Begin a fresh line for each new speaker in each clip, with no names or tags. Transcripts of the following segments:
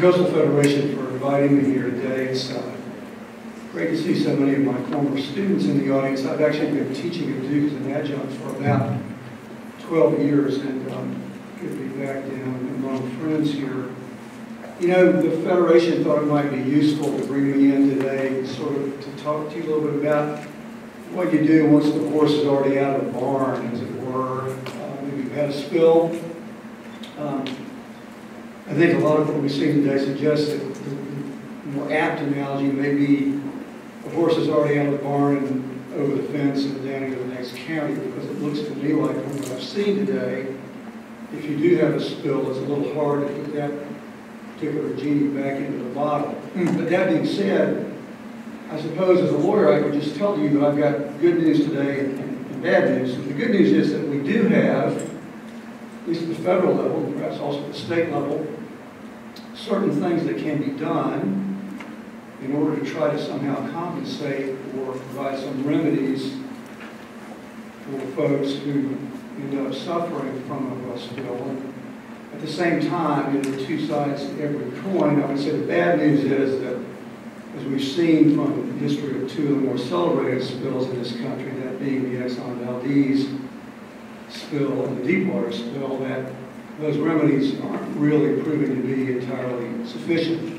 Coastal Federation for inviting me here today. It's great to see so many of my former students in the audience. I've actually been teaching at Duke as an adjunct for about 12 years, and good to be back down among friends here. You know, the Federation thought it might be useful to bring me in today sort of to talk to you a little bit about what you do once the horse is already out of the barn, as it were. Maybe you've had a spill. I think a lot of what we've seen today suggests that the more apt analogy may be the horse is already out of the barn and over the fence and down into the next county, because it looks to me like from what I've seen today, if you do have a spill, it's a little hard to put that particular genie back into the bottle. But that being said, I suppose as a lawyer I could just tell you that I've got good news today and bad news. And the good news is that we do have, at least at the federal level, and perhaps also at the state level, certain things that can be done in order to try to somehow compensate or provide some remedies for folks who end up suffering from a spill. And at the same time, there are two sides to every coin. I would say the bad news is that, as we've seen from the history of two of the more celebrated spills in this country, that being the Exxon Valdez spill and the Deepwater spill, that those remedies aren't really proving to be entirely sufficient.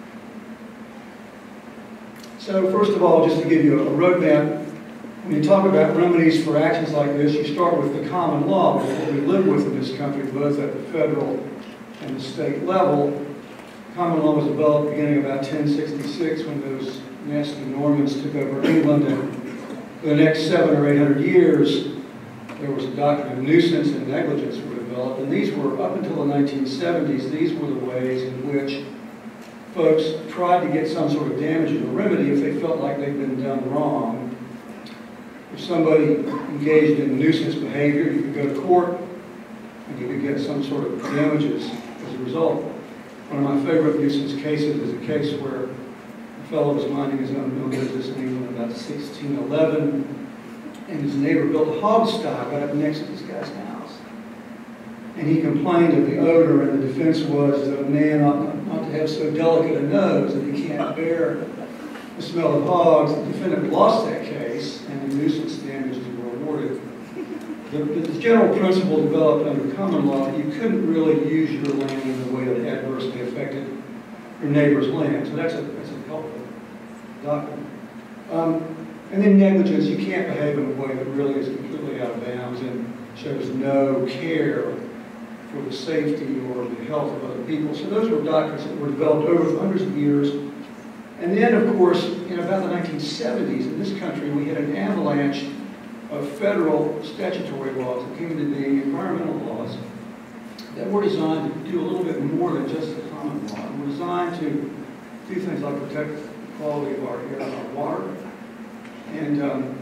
So first of all, just to give you a roadmap, when you talk about remedies for actions like this, you start with the common law, what we live with in this country, both at the federal and the state level. Common law was developed beginning about 1066 when those nasty Normans took over England, and for the next 700 or 800 years, there was a doctrine of nuisance and negligence were developed, and these were, up until the 1970s, these were the ways in which folks tried to get some sort of damage or remedy if they felt like they'd been done wrong. If somebody engaged in nuisance behavior, you could go to court and you could get some sort of damages as a result. One of my favorite nuisance cases is a case where a fellow was minding his own mill business in England about 1611, and his neighbor built a hog-sty right up next to this guy's house. And he complained of the odor, and the defense was that a man ought not to have so delicate a nose that he can't bear the smell of hogs. The defendant lost that case, and the nuisance damages were awarded. The general principle developed under common law that you couldn't really use your land in a way that adversely affected your neighbor's land. So that's a helpful doctrine. And then negligence, you can't behave in a way that really is completely out of bounds and shows no care for the safety or the health of other people. So those were doctrines that were developed over hundreds of years. And then, of course, in about the 1970s, in this country, we had an avalanche of federal statutory laws that came into being, environmental laws, that were designed to do a little bit more than just the common law. And were designed to do things like protect the quality of our air and our water. And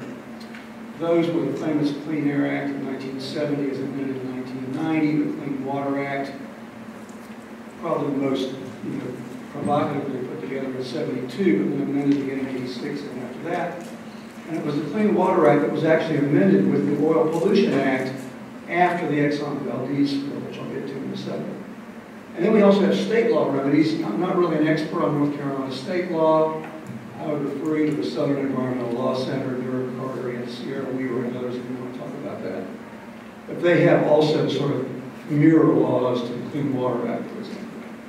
those were the famous Clean Air Act of 1970, as amended in 1990, the Clean Water Act, probably the most provocatively put together in 72, but then amended again in 86 and after that. And it was the Clean Water Act that was actually amended with the Oil Pollution Act after the Exxon Valdez spill, which I'll get to in a second. And then we also have state law remedies. I'm not really an expert on North Carolina state law. I would refer you to the Southern Environmental Law Center, Derek Carter, and Sierra Weaver, and others if you want to talk about that. But they have also sort of mirror laws to the Clean Water Act, for example.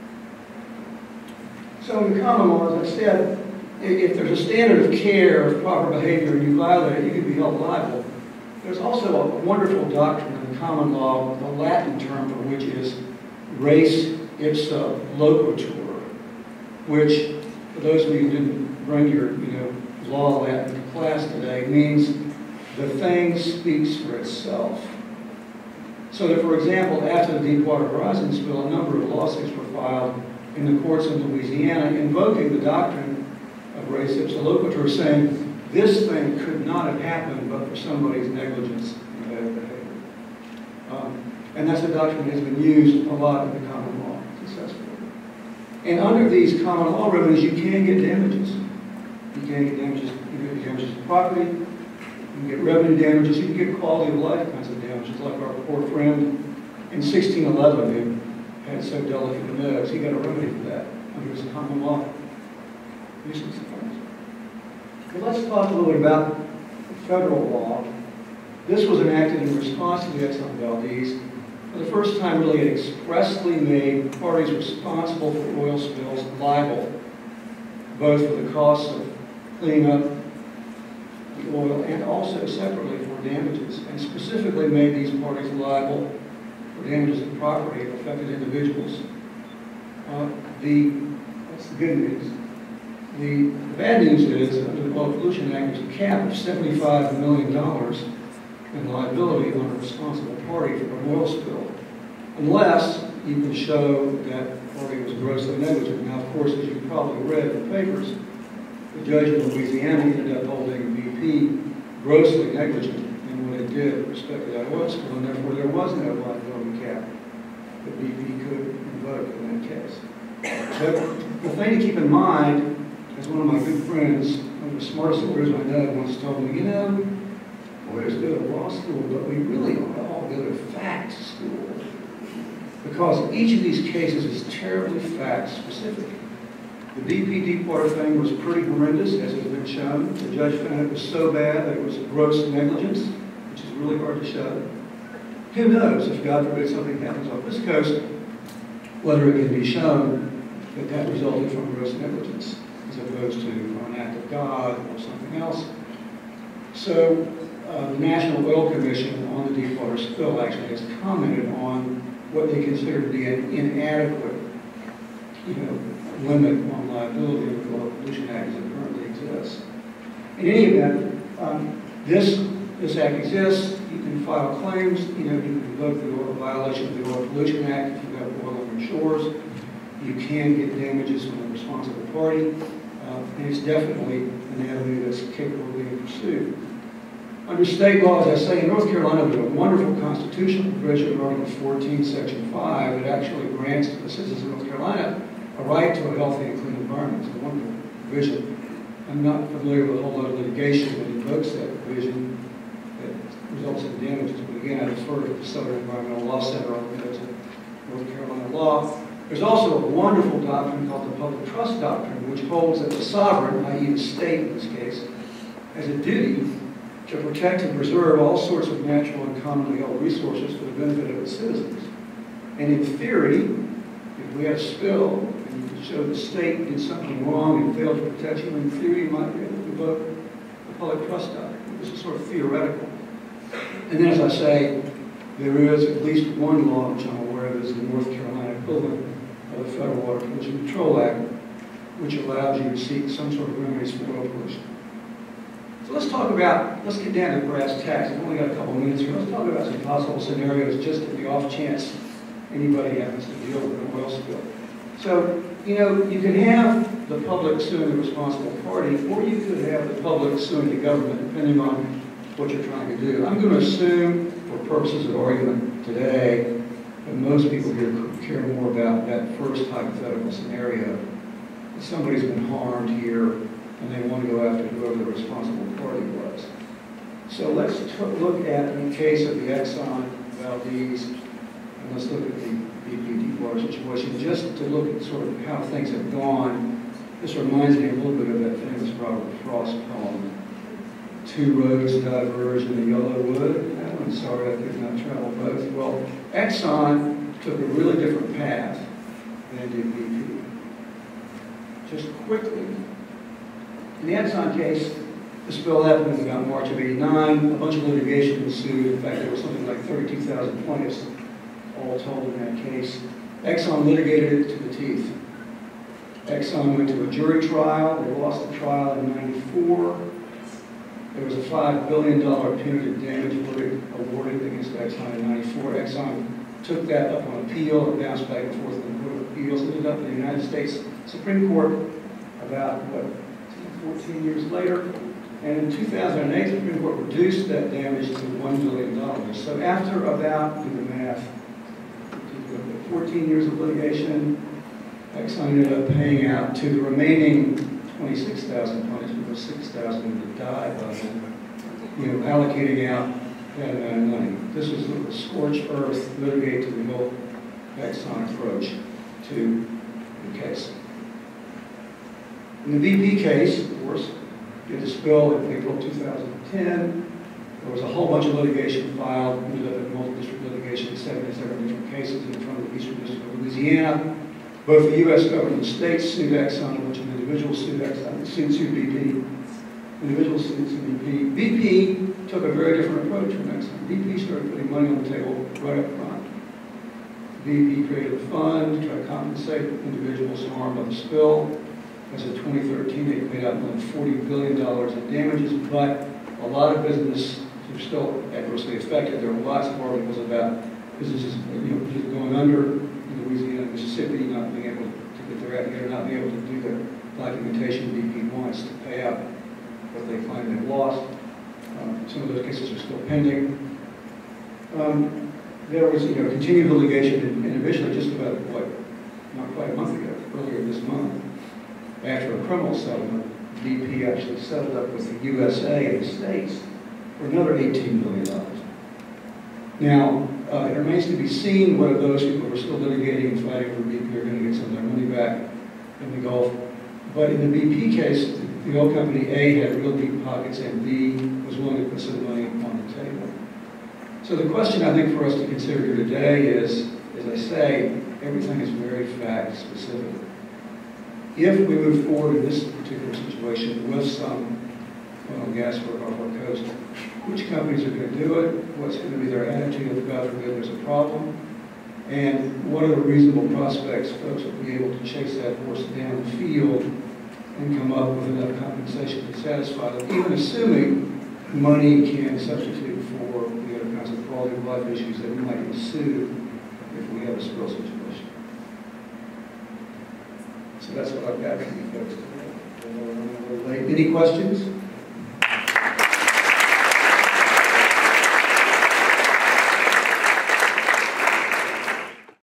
So in the common law, as I said, if there's a standard of care, of proper behavior, and you violate it, you can be held liable. There's also a wonderful doctrine in the common law, the Latin term for which is res ipsa loquitur, which, for those of you who didn't bring your law Latin to class today, means the thing speaks for itself. So that, for example, after the Deepwater Horizon spill, a number of lawsuits were filed in the courts in Louisiana invoking the doctrine of res ipsa loquitur, saying this thing could not have happened but for somebody's negligence and bad behavior. And that's a doctrine that has been used a lot in the common law successfully. And under these common law remedies, you can get damages. You can get damages, damages to property, you can get revenue damages, you can get quality of life kinds of damages, like our poor friend in 1611 who had so delicate a nose. He got a remedy for that. under its common law nuisance offense. But let's talk a little bit about federal law. This was enacted in response to the Exxon Valdez. For the first time, really, it expressly made parties responsible for oil spills liable, both for the costs of cleaning up the oil and also separately for damages, and specifically made these parties liable for damages to property of affected individuals. That's the good news. The bad news is, under the Oil Pollution Act, there's a cap of $75 million in liability on a responsible party for an oil spill, unless you can show that the party was grossly negligent. Now, of course, as you probably read in the papers, the judge in Louisiana ended up holding BP grossly negligent in what it did with respect to that oil spill, and therefore there was no liability cap that BP could invoke in that case. But the thing to keep in mind, as one of my good friends, one of the smartest lawyers I know, once told me, you know, lawyers go to law school, but we really all go to fact school. Because each of these cases is terribly fact-specific. The BP Deepwater thing was pretty horrendous, as has been shown. The judge found it was so bad that it was gross negligence, which is really hard to show. Who knows, if God forbid something happens off this coast, whether it can be shown that that resulted from gross negligence, as opposed to an act of God or something else. So the National Oil Commission on the Deepwater spill actually has commented on what they consider to be an inadequate, limit on liability of the Oil Pollution Act as it currently exists. In any event, this act exists. You can file claims. You can invoke the violation of the Oil Pollution Act if you have oil on your shores. You can get damages from the responsible party, and it's definitely an avenue that's capable of being pursued. Under state law, as I say, in North Carolina, we have a wonderful constitutional provision in Article 14, Section 5, that actually grants to the citizens of North Carolina a right to a healthy and clean environment. It's a wonderful provision. I'm not familiar with a whole lot of litigation that invokes that provision that results in damages, but again, I defer to the Southern Environmental Law Center on the North Carolina law. There's also a wonderful doctrine called the Public Trust Doctrine, which holds that the sovereign, i.e. the state in this case, has a duty to protect and preserve all sorts of natural and commonly held resources for the benefit of its citizens. And in theory, if we had a spill and you could show the state did something wrong and failed to protect you, in theory you might be able to invoke the Public Trust Doctrine. This is sort of theoretical. And then, as I say, there is at least one law which I'm aware of is the North Carolina equivalent of the Federal Water Pollution Control Act, which allows you to seek some sort of remedies for oil pollution. So let's get down to brass tacks. I've only got a couple minutes here. Let's talk about some possible scenarios just in the off chance anybody happens to deal with an oil spill. So, you can have the public suing the responsible party, or you could have the public suing the government, depending on what you're trying to do. I'm going to assume, for purposes of argument today, that most people here care more about that first hypothetical scenario. That somebody's been harmed here, and they want to go after whoever the responsible party was. So let's look at the case of the Exxon Valdez, and let's look at the BP Deepwater situation, just to look at sort of how things have gone. This reminds me a little bit of that famous Robert Frost poem, "Two roads diverge in the yellow wood." I'm sorry I could not travel both. Well, Exxon took a really different path than did BP. Just quickly, in the Exxon case, the spill happened in about March of '89. A bunch of litigation ensued. In fact, there was something like 32,000 plaintiffs all told in that case. Exxon litigated it to the teeth. Exxon went to a jury trial. They lost the trial in '94. There was a $5 billion punitive damage verdict awarded against Exxon in '94. Exxon took that up on appeal. It bounced back and forth in the Court of Appeals. Ended up in the United States Supreme Court about, 14 years later. And in 2008, the Supreme Court reduced that damage to $1 billion. So after about, do the math, 14 years of litigation, Exxon ended up paying out to the remaining 26,000 plaintiffs, because 6,000 had died by then, allocating out that amount of money. This was a scorched earth, litigate to the whole Exxon approach to the case. In the BP case, of course, did the spill in April 2010. There was a whole bunch of litigation filed, ended up in multi-district litigation in 77 different cases in front of the Eastern District of Louisiana. Both the U.S. government and the states sued Exxon, a bunch of individuals sued Exxon, sued BP. Individuals sued BP. BP took a very different approach from Exxon. BP started putting money on the table right up front. BP created a fund to try to compensate individuals harmed by the spill. As of 2013, they paid out more than $40 billion in damages, but a lot of businesses are still adversely affected. There are lots of articles about businesses going under in Louisiana and Mississippi, not being able to get their act together, not being able to do the documentation BP wants to pay out what they claim they've lost. Some of those cases are still pending. There was continued litigation, and eventually, just about, not quite a month ago, earlier this month, after a criminal settlement, BP actually settled up with the USA and the states for another $18 million. Now, it remains to be seen whether those people who are still litigating and fighting for BP are going to get some of their money back in the Gulf. But in the BP case, the oil company A had real deep pockets and B was willing to put some money on the table. So the question I think for us to consider here today is, as I say, everything is very fact specific. If we move forward in this particular situation with some oil and gas work off our coast, which companies are going to do it? What's going to be their attitude if, God forbid, there's a problem? And what are the reasonable prospects folks will be able to chase that horse down the field and come up with enough compensation to satisfy them, even assuming money can substitute for the other kinds of quality of life issues that might ensue if we have a spill situation. So that's what I've got for you folks today. Any questions?